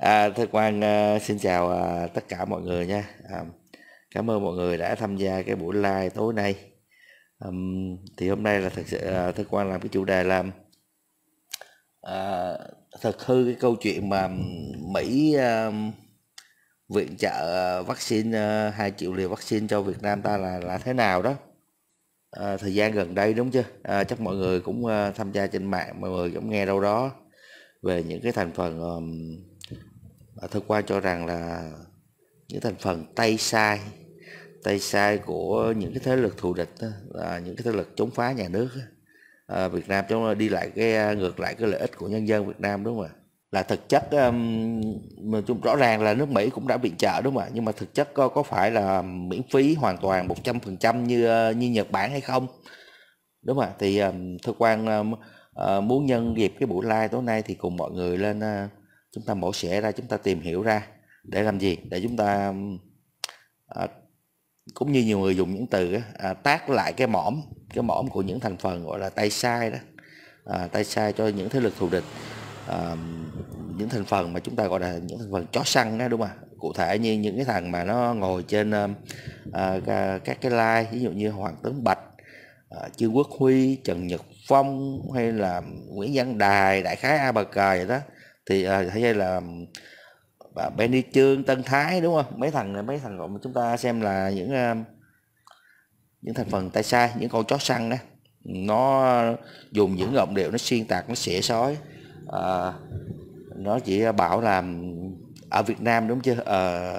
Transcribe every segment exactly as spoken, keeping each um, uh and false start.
À, Thơ Quang à, xin chào à, tất cả mọi người nha. À, cảm ơn mọi người đã tham gia cái buổi live tối nay. Ừm, thì hôm nay là thật sự à, Thơ Quang làm cái chủ đề là à, thật hư cái câu chuyện mà Mỹ à, viện trợ vaccine à, hai triệu liều vaccine cho Việt Nam ta là là thế nào đó. À, thời gian gần đây đúng chưa? À, chắc mọi người cũng à, tham gia trên mạng, mọi người cũng nghe đâu đó về những cái thành phần. um, Thơ Quang cho rằng là những thành phần tay sai tay sai của những cái thế lực thù địch đó, là những cái thế lực chống phá nhà nước đó. À, Việt Nam chống đi lại cái ngược lại cái lợi ích của nhân dân Việt Nam, đúng không ạ? Là thực chất um, rõ ràng là nước Mỹ cũng đã viện trợ, đúng không ạ? Nhưng mà thực chất có có phải là miễn phí hoàn toàn một trăm phần trăm như như Nhật Bản hay không, đúng không ạ? Thì um, Thơ Quang um, uh, muốn nhân dịp cái buổi live tối nay thì cùng mọi người lên uh, chúng ta mổ xẻ ra, chúng ta tìm hiểu ra để làm gì, để chúng ta uh, cũng như nhiều người dùng những từ á, à, tác lại cái mõm cái mõm của những thành phần gọi là tay sai đó, à, tay sai cho những thế lực thù địch, à, những thành phần mà chúng ta gọi là những thành phần chó săn đó, đúng không ạ? Cụ thể như những cái thằng mà nó ngồi trên à, các cái like, ví dụ như Hoàng Tấn Bạch, à, Trương Quốc Huy, Trần Nhật Phong, hay là Nguyễn Văn Đài, đại khái A Bà Cờ vậy đó, thì à, hay là và Benny Trương, Tân Thái, đúng không? Mấy thằng mấy thằng gọi mà chúng ta xem là những uh, những thành phần tay sai, những con chó săn đó, nó dùng những giọng điệu nó xuyên tạc, nó xỉa xói, à, nó chỉ bảo là ở Việt Nam, đúng chưa? À,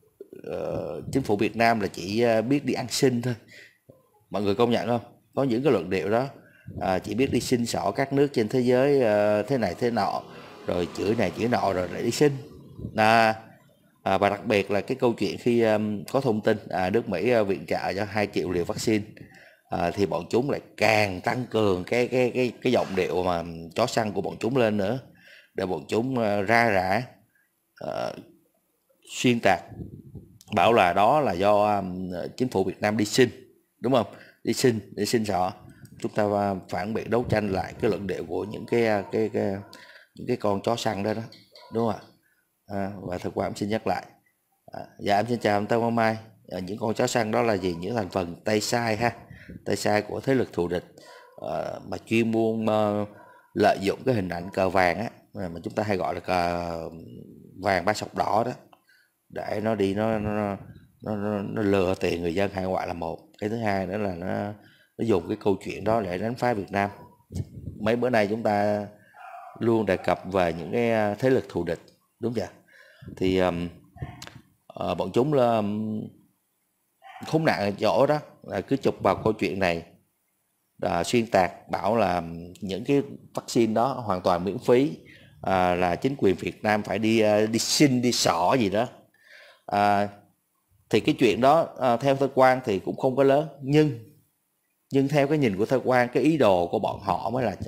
uh, chính phủ Việt Nam là chỉ biết đi ăn xin thôi. Mọi người công nhận không? Có những cái luận điệu đó, à, chỉ biết đi xin xỏ các nước trên thế giới uh, thế này thế nọ, rồi chửi này chửi nọ rồi lại đi xin. À, à, và đặc biệt là cái câu chuyện khi um, có thông tin à, nước Mỹ uh, viện trợ cho hai triệu liều vaccine, à, thì bọn chúng lại càng tăng cường cái cái cái cái giọng điệu mà chó săn của bọn chúng lên nữa, để bọn chúng uh, ra rã uh, xuyên tạc, bảo là đó là do um, chính phủ Việt Nam đi xin, đúng không? Đi xin đi xin xỏ. Chúng ta uh, phản biện đấu tranh lại cái luận điệu của những cái cái, cái, cái những cái con chó săn đó đó, đúng không ạ? À, và thực qua em xin nhắc lại, à, dạ em xin chào ông Tân Quang Mai. À, những con chó săn đó là gì? Những thành phần tay sai ha, tay sai của thế lực thù địch, à, mà chuyên môn uh, lợi dụng cái hình ảnh cờ vàng á, mà chúng ta hay gọi là cờ vàng ba sọc đỏ đó, để nó đi nó nó, nó, nó, nó lừa tiền người dân hai ngoại là một. Cái thứ hai nữa là nó nó dùng cái câu chuyện đó để đánh phá Việt Nam. Mấy bữa nay chúng ta luôn đề cập về những cái thế lực thù địch, đúng chưa? Thì um, uh, bọn chúng là um, khốn nạn ở chỗ đó là cứ chụp vào câu chuyện này, uh, xuyên tạc bảo là những cái vaccine đó hoàn toàn miễn phí, uh, là chính quyền Việt Nam phải đi uh, đi xin đi xỏ gì đó. Uh, thì cái chuyện đó uh, theo Thơ Quang thì cũng không có lớn, nhưng nhưng theo cái nhìn của Thơ Quang, cái ý đồ của bọn họ mới là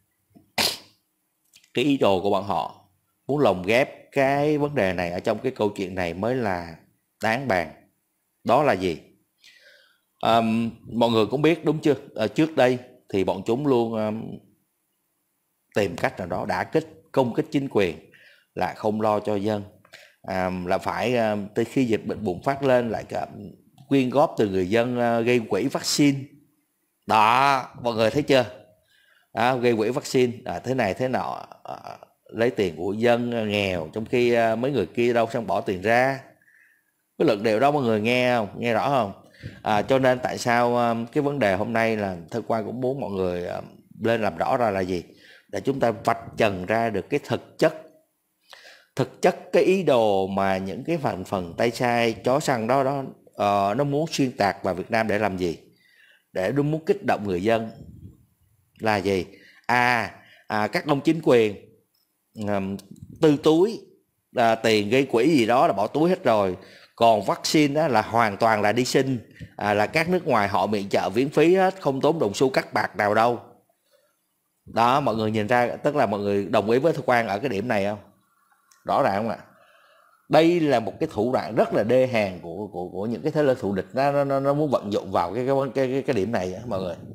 cái ý đồ của bọn họ muốn lồng ghép cái vấn đề này ở trong cái câu chuyện này mới là đáng bàn. Đó là gì? À, mọi người cũng biết, đúng chưa? À, trước đây thì bọn chúng luôn um, tìm cách nào đó đả kích, công kích chính quyền, là không lo cho dân, à, là phải um, từ khi dịch bệnh bùng phát lên lại cả quyên góp từ người dân, uh, gây quỹ vaccine. Đó, mọi người thấy chưa? À, gây quỹ vaccine, à, thế này thế nọ, à, lấy tiền của dân nghèo, trong khi à, mấy người kia đâu sang bỏ tiền ra. Cái luận điệu đó mọi người nghe không? Nghe rõ không? À, cho nên tại sao à, cái vấn đề hôm nay là Thơ Quang cũng muốn mọi người à, lên làm rõ ra là gì, để chúng ta vạch trần ra được cái thực chất thực chất cái ý đồ mà những cái phần phần tay sai chó săn đó đó uh, nó muốn xuyên tạc vào Việt Nam để làm gì, để nó muốn kích động người dân là gì? À, à các ông chính quyền um, tư túi à, tiền gây quỹ gì đó là bỏ túi hết rồi, còn vaccine đó là hoàn toàn là đi xin, à, là các nước ngoài họ viện trợ miễn phí hết, không tốn đồng xu cắt bạc nào đâu. Đó, mọi người nhìn ra, tức là mọi người đồng ý với Thơ Quang ở cái điểm này không? Rõ ràng không ạ? Đây là một cái thủ đoạn rất là đê hèn của của của những cái thế lực thù địch, nó nó nó muốn vận dụng vào cái cái cái cái, cái điểm này đó, mọi người.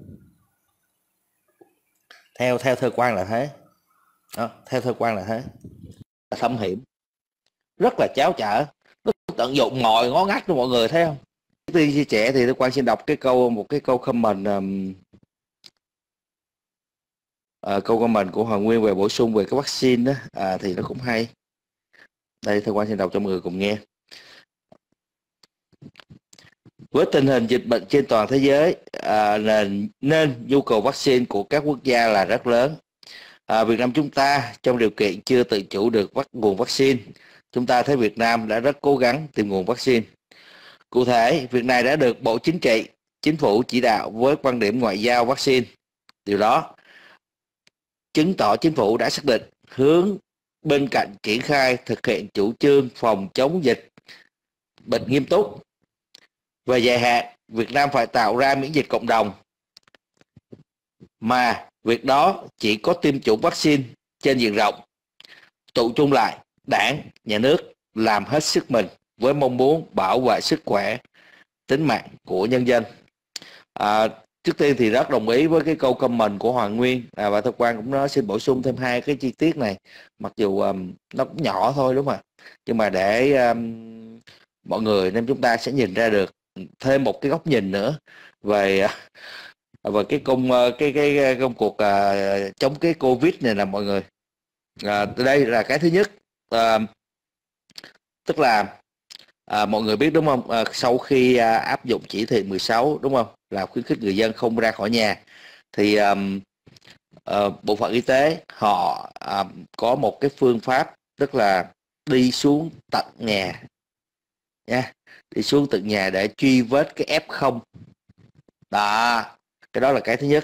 Theo theo Thơ Quang là thế. Đó, theo Thơ Quang là thế. Thâm hiểm. rất là cháo chở, nó tận dụng mọi ngõ ngách của mọi người, thấy không? Trước tiên chia sẻ thì tôi Quang xin đọc cái câu một cái câu comment um, uh, câu comment của Hoàng Nguyên về bổ sung về cái vaccine đó, à, thì nó cũng hay. Đây thưa Quang xin đọc cho mọi người cùng nghe. Với tình hình dịch bệnh trên toàn thế giới, à, nên, nên nhu cầu vaccine của các quốc gia là rất lớn. À, Việt Nam chúng ta trong điều kiện chưa tự chủ được vắc, nguồn vaccine, chúng ta thấy Việt Nam đã rất cố gắng tìm nguồn vaccine. Cụ thể, việc này đã được Bộ Chính trị, Chính phủ chỉ đạo với quan điểm ngoại giao vaccine. Điều đó chứng tỏ Chính phủ đã xác định hướng bên cạnh triển khai thực hiện chủ trương phòng chống dịch bệnh nghiêm túc. Về dài hạn, Việt Nam phải tạo ra miễn dịch cộng đồng, mà việc đó chỉ có tiêm chủng vaccine trên diện rộng. Tụ chung lại, Đảng, Nhà nước làm hết sức mình với mong muốn bảo vệ sức khỏe, tính mạng của nhân dân. À, trước tiên thì rất đồng ý với cái câu comment của Hoàng Nguyên, à, và Thơ Quang cũng nói xin bổ sung thêm hai cái chi tiết này, mặc dù um, nó cũng nhỏ thôi đúng không ạ, nhưng mà để um, mọi người nên chúng ta sẽ nhìn ra được thêm một cái góc nhìn nữa về về cái công cái cái, cái công cuộc uh, chống cái Covid này là mọi người. À, đây là cái thứ nhất, à, tức là à, mọi người biết đúng không, à, sau khi à, áp dụng chỉ thị mười sáu đúng không, là khuyến khích người dân không ra khỏi nhà, thì um, uh, bộ phận y tế họ um, có một cái phương pháp, tức là đi xuống tận nhà nha, đi xuống tận nhà để truy vết cái ép không đó. Cái đó là cái thứ nhất.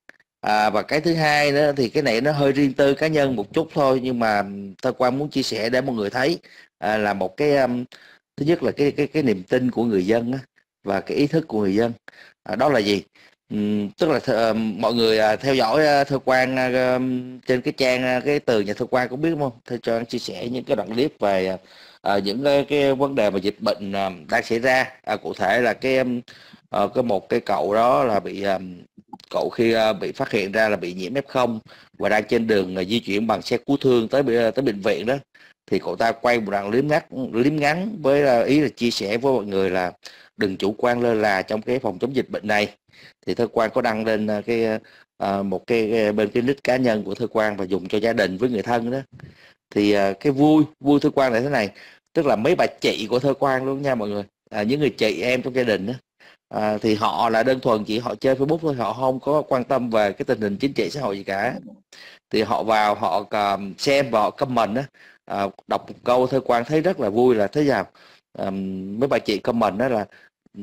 À, và cái thứ hai nữa thì cái này nó hơi riêng tư cá nhân một chút thôi, nhưng mà Thơ Quang muốn chia sẻ để mọi người thấy, à, là một cái um, thứ nhất là cái cái cái niềm tin của người dân á, và cái ý thức của người dân. À, đó là gì? Uhm, tức là th- mọi người uh, theo dõi uh, Thơ Quang uh, trên cái trang uh, cái từ nhà Thơ Quang cũng biết đúng không? Thơ cho anh chia sẻ những cái đoạn clip về uh, những cái, cái vấn đề mà dịch bệnh uh, đang xảy ra. À, cụ thể là cái um, uh, cái một cái cậu đó là bị um, cậu khi uh, bị phát hiện ra là bị nhiễm ép không và đang trên đường uh, di chuyển bằng xe cứu thương tới tới bệnh viện đó, thì cậu ta quay một đoạn clip ngắn clip ngắn với uh, ý là chia sẻ với mọi người là đừng chủ quan lơ là trong cái phòng chống dịch bệnh này. Thì Thơ Quang có đăng lên uh, cái uh, một cái, cái bên cái nick cá nhân của Thơ Quang và dùng cho gia đình với người thân đó. Thì uh, cái vui vui Thơ Quang là thế này, tức là mấy bà chị của Thơ Quang luôn nha mọi người, à, những người chị em trong gia đình đó. À, thì họ là đơn thuần chỉ họ chơi Facebook thôi, họ không có quan tâm về cái tình hình chính trị xã hội gì cả. Thì họ vào họ uh, xem và họ comment đó, uh, đọc một câu Thơ Quang thấy rất là vui, là thế nào uh, mấy bà chị comment đó là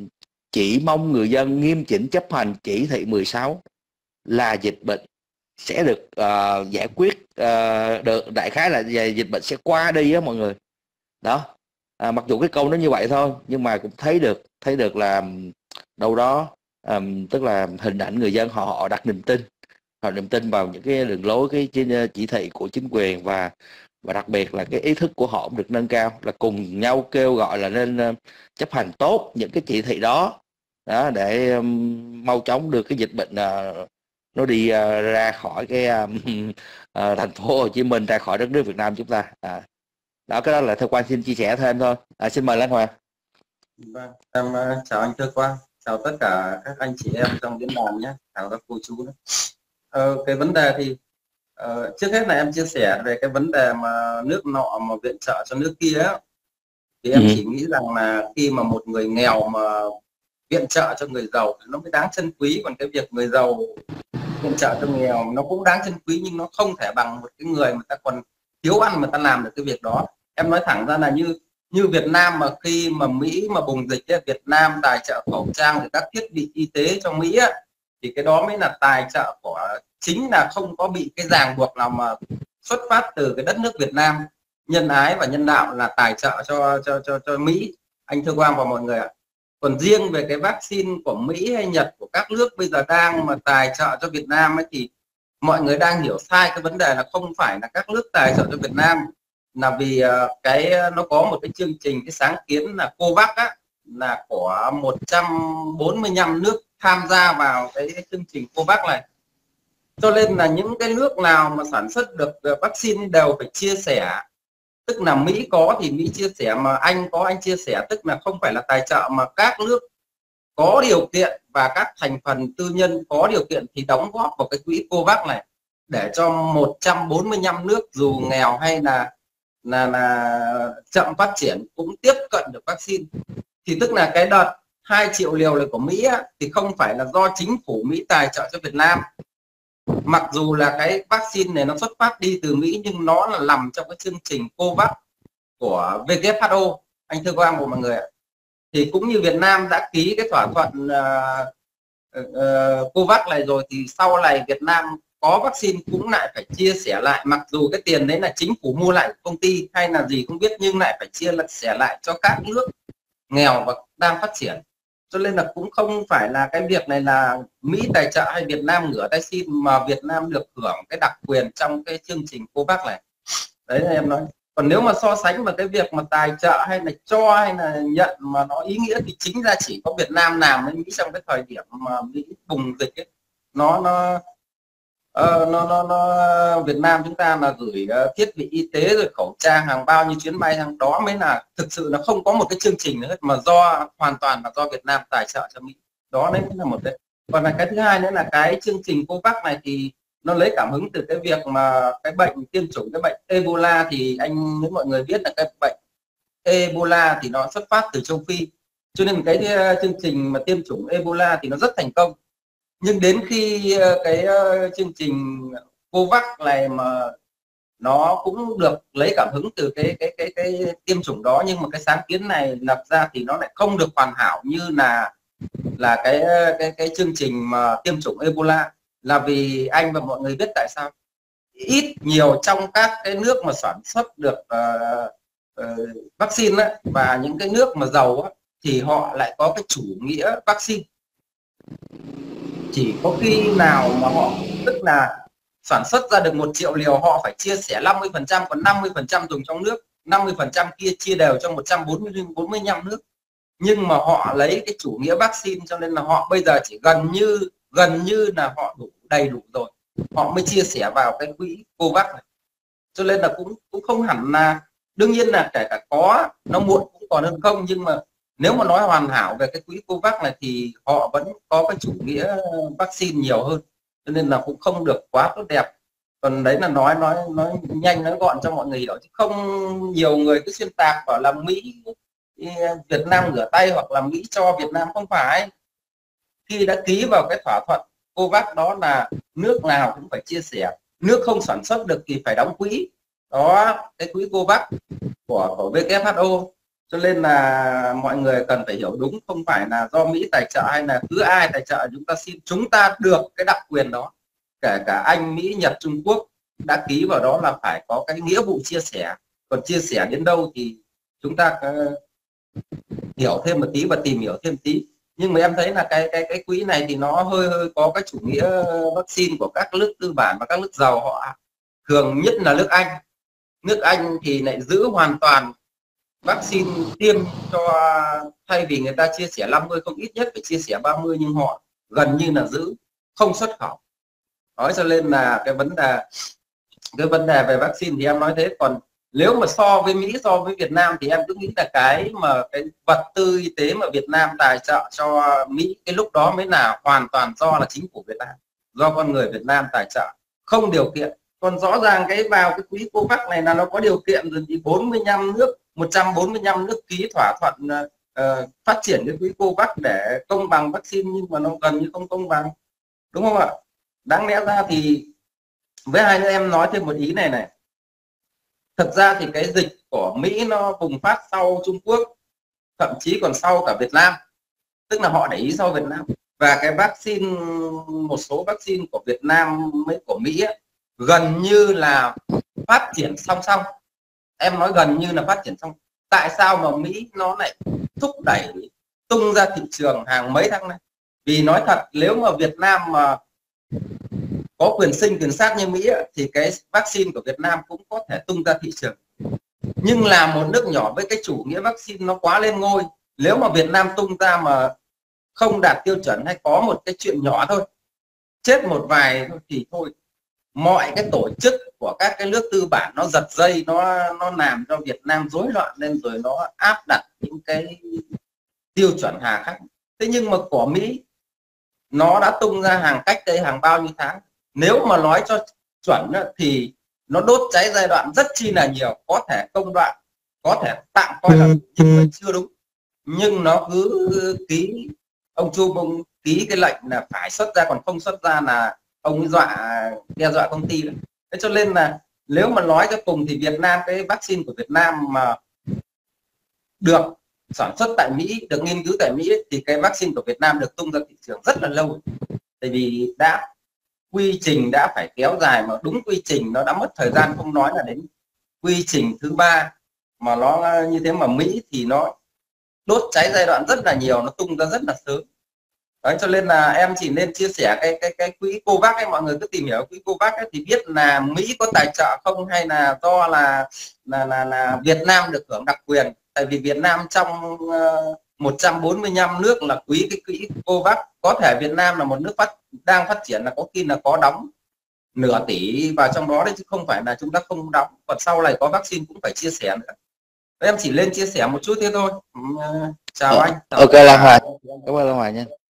chỉ mong người dân nghiêm chỉnh chấp hành chỉ thị mười sáu là dịch bệnh sẽ được uh, giải quyết, uh, được đại khái là dịch bệnh sẽ qua đi á mọi người đó. À, mặc dù cái câu nó như vậy thôi, nhưng mà cũng thấy được thấy được là đâu đó um, tức là hình ảnh người dân họ họ đặt niềm tin, họ niềm tin vào những cái đường lối, cái chỉ thị của chính quyền, và và đặc biệt là cái ý thức của họ cũng được nâng cao, là cùng nhau kêu gọi là nên uh, chấp hành tốt những cái chỉ thị đó đó để um, mau chóng đưa cái dịch bệnh uh, nó đi uh, ra khỏi cái um, uh, thành phố Hồ Chí Minh, ra khỏi đất nước Việt Nam chúng ta. À, đó, cái đó là Thơ Quang xin chia sẻ thêm thôi. À, xin mời Lan Hoàng. Vâng, em uh, chào anh Thơ Quang, chào tất cả các anh chị em trong diễn đàn nhé, chào các cô chú nữa. Ờ, cái vấn đề thì uh, trước hết là em chia sẻ về cái vấn đề mà nước nọ mà viện trợ cho nước kia ấy, thì em ừ. chỉ nghĩ rằng là khi mà một người nghèo mà viện trợ cho người giàu thì nó mới đáng trân quý, còn cái việc người giàu viện trợ cho nghèo nó cũng đáng trân quý, nhưng nó không thể bằng một cái người mà ta còn thiếu ăn mà ta làm được cái việc đó. Em nói thẳng ra là như như Việt Nam mà khi mà Mỹ mà bùng dịch ấy, Việt Nam tài trợ khẩu trang và các thiết bị y tế cho Mỹ ấy, thì cái đó mới là tài trợ của chính, là không có bị cái ràng buộc nào mà xuất phát từ cái đất nước Việt Nam nhân ái và nhân đạo là tài trợ cho cho cho cho Mỹ, anh Thơ Quang và mọi người ạ. Còn riêng về cái vaccine của Mỹ hay Nhật của các nước bây giờ đang mà tài trợ cho Việt Nam ấy, thì mọi người đang hiểu sai cái vấn đề là không phải là các nước tài trợ cho Việt Nam, là vì uh, cái nó có một cái chương trình, cái sáng kiến là COVAX á, là của một trăm bốn mươi lăm nước tham gia vào cái, cái chương trình COVAX này, cho nên là những cái nước nào mà sản xuất được vaccine đều phải chia sẻ tức là Mỹ có thì Mỹ chia sẻ, mà Anh có Anh chia sẻ, tức là không phải là tài trợ mà các nước có điều kiện và các thành phần tư nhân có điều kiện thì đóng góp vào cái quỹ COVAX này để cho một trăm bốn mươi lăm nước dù nghèo hay là là là chậm phát triển cũng tiếp cận được vaccine. Thì tức là cái đợt hai triệu liều này của Mỹ á, thì không phải là do chính phủ Mỹ tài trợ cho Việt Nam, mặc dù là cái vaccine này nó xuất phát đi từ Mỹ nhưng nó là nằm trong cái chương trình COVAX của W H O, anh thưa các mọi người ạ. Thì cũng như Việt Nam đã ký cái thỏa thuận uh, uh, COVAX này rồi, thì sau này Việt Nam có vaccine cũng lại phải chia sẻ lại, mặc dù cái tiền đấy là chính phủ mua lại công ty hay là gì không biết, nhưng lại phải chia sẻ lại cho các nước nghèo và đang phát triển. Cho nên là cũng không phải là cái việc này là Mỹ tài trợ hay Việt Nam ngửa tay xin, mà Việt Nam được hưởng cái đặc quyền trong cái chương trình COVAX này. Đấy là em nói. Còn nếu mà so sánh vào cái việc mà tài trợ hay là cho hay là nhận mà nó ý nghĩa thì chính ra chỉ có Việt Nam làm với Mỹ trong cái thời điểm mà Mỹ bùng dịch ấy. Nó nó uh, nó, nó nó Việt Nam chúng ta mà gửi uh, thiết bị y tế rồi khẩu trang hàng bao nhiêu chuyến bay hàng đó mới là thực sự là không có một cái chương trình nữa hết, mà do hoàn toàn là do Việt Nam tài trợ cho Mỹ. Đó đấy là một cái. Còn là cái thứ hai nữa là cái chương trình COVAX này thì nó lấy cảm hứng từ cái việc mà cái bệnh tiêm chủng cái bệnh Ebola. Thì anh với mọi người biết là cái bệnh Ebola thì nó xuất phát từ châu Phi, cho nên cái chương trình mà tiêm chủng Ebola thì nó rất thành công. Nhưng đến khi cái chương trình COVAX này mà nó cũng được lấy cảm hứng từ cái cái cái cái tiêm chủng đó, nhưng mà cái sáng kiến này lập ra thì nó lại không được hoàn hảo như là là cái cái cái chương trình mà tiêm chủng Ebola. Là vì anh và mọi người biết tại sao? Ít nhiều trong các cái nước mà sản xuất được uh, uh, vaccine ấy, và những cái nước mà giàu ấy, thì họ lại có cái chủ nghĩa vaccine. Chỉ có khi nào mà họ tức là sản xuất ra được một triệu liều, họ phải chia sẻ năm mươi phần trăm, còn năm mươi phần trăm dùng trong nước, năm mươi phần trăm kia chia đều cho một trăm bốn mươi lăm nước. Nhưng mà họ lấy cái chủ nghĩa vaccine, cho nên là họ bây giờ chỉ gần như gần như là họ đủ đầy đủ rồi, họ mới chia sẻ vào cái quỹ COVAX này. Cho nên là cũng cũng không hẳn là, đương nhiên là kể cả có nó muộn cũng còn hơn không, nhưng mà nếu mà nói hoàn hảo về cái quỹ COVAX này thì họ vẫn có cái chủ nghĩa vaccine nhiều hơn, cho nên là cũng không được quá tốt đẹp. Còn đấy là nói nói nói nhanh nói gọn cho mọi người hiểu, chứ không nhiều người cứ xuyên tạc bảo là Mỹ Việt Nam rửa tay hoặc là Mỹ cho Việt Nam. Không phải, khi đã ký vào cái thỏa thuận COVAX đó là nước nào cũng phải chia sẻ, nước không sản xuất được thì phải đóng quỹ đó, cái quỹ COVAX của, của W H O. Cho nên là mọi người cần phải hiểu đúng, không phải là do Mỹ tài trợ hay là cứ ai tài trợ chúng ta xin, chúng ta được cái đặc quyền đó. Kể cả Anh, Mỹ, Nhật, Trung Quốc đã ký vào đó là phải có cái nghĩa vụ chia sẻ. Còn chia sẻ đến đâu thì chúng ta hiểu thêm một tí và tìm hiểu thêm tí. Nhưng mà em thấy là cái cái cái quỹ này thì nó hơi hơi có cái chủ nghĩa vaccine của các nước tư bản và các nước giàu. Họ thường nhất là nước Anh. Nước Anh thì lại giữ hoàn toàn vaccine tiêm cho, thay vì người ta chia sẻ năm mươi, không ít nhất phải chia sẻ ba mươi, nhưng họ gần như là giữ không xuất khẩu. Nói cho nên là cái vấn đề cái vấn đề về vaccine thì em nói thế. Còn nếu mà so với Mỹ, so với Việt Nam thì em cứ nghĩ là cái mà cái vật tư y tế mà Việt Nam tài trợ cho Mỹ cái lúc đó mới là hoàn toàn do là chính phủ Việt Nam, do con người Việt Nam tài trợ, không điều kiện. Còn rõ ràng cái vào cái quỹ COVAX này là nó có điều kiện rồi, thì bốn mươi lăm nước, một trăm bốn mươi lăm nước ký thỏa thuận uh, phát triển cái quỹ COVAX để công bằng vaccine, nhưng mà nó gần như không công bằng, đúng không ạ? Đáng lẽ ra thì với hai nữa em nói thêm một ý này này. Thực ra thì cái dịch của Mỹ nó bùng phát sau Trung Quốc, thậm chí còn sau cả Việt Nam, tức là họ để ý sau Việt Nam. Và cái vaccine, một số vaccine của Việt Nam với của Mỹ ấy, gần như là phát triển song song. Em nói gần như là phát triển song. Tại sao mà Mỹ nó lại thúc đẩy tung ra thị trường hàng mấy tháng này? Vì nói thật, nếu mà Việt Nam mà có quyền sinh quyền sát như Mỹ ấy, thì cái vaccine của Việt Nam cũng có thể tung ra thị trường. Nhưng là một nước nhỏ với cái chủ nghĩa vaccine nó quá lên ngôi, nếu mà Việt Nam tung ra mà không đạt tiêu chuẩn hay có một cái chuyện nhỏ thôi, chết một vài thôi thì thôi, mọi cái tổ chức của các cái nước tư bản nó giật dây, nó nó làm cho Việt Nam rối loạn lên, rồi nó áp đặt những cái tiêu chuẩn hà khắc. Thế nhưng mà của Mỹ nó đã tung ra hàng cách đây hàng bao nhiêu tháng, nếu mà nói cho chuẩn thì nó đốt cháy giai đoạn rất chi là nhiều, có thể công đoạn, có thể tạm coi là nhưng mà chưa đúng, nhưng nó cứ ký, ông Trump ông ký cái lệnh là phải xuất ra, còn không xuất ra là ông ấy dọa, đe dọa công ty. Thế cho nên là nếu mà nói cho cùng thì Việt Nam, cái vaccine của Việt Nam mà được sản xuất tại Mỹ, được nghiên cứu tại Mỹ, thì cái vaccine của Việt Nam được tung ra thị trường rất là lâu, tại vì đã quy trình đã phải kéo dài, mà đúng quy trình nó đã mất thời gian, không nói là đến quy trình thứ ba mà nó như thế. Mà Mỹ thì nó đốt cháy giai đoạn rất là nhiều, nó tung ra rất là sớm. Đấy, cho nên là em chỉ nên chia sẻ cái cái cái quỹ COVAX ấy, mọi người cứ tìm hiểu quỹ COVAX ấy, thì biết là Mỹ có tài trợ không, hay là do là là là, là Việt Nam được hưởng đặc quyền. Tại vì Việt Nam trong uh, một trăm bốn mươi lăm nước là quý cái quỹ COVAX, có thể Việt Nam là một nước phát đang phát triển là có khi là có đóng nửa tỷ vào trong đó đấy, chứ không phải là chúng ta không đóng. Còn sau này có vaccine cũng phải chia sẻ nữa. Em chỉ lên chia sẻ một chút thế thôi. Chào anh. Ok Lan Hoài, cảm ơn Lan Hoài nha.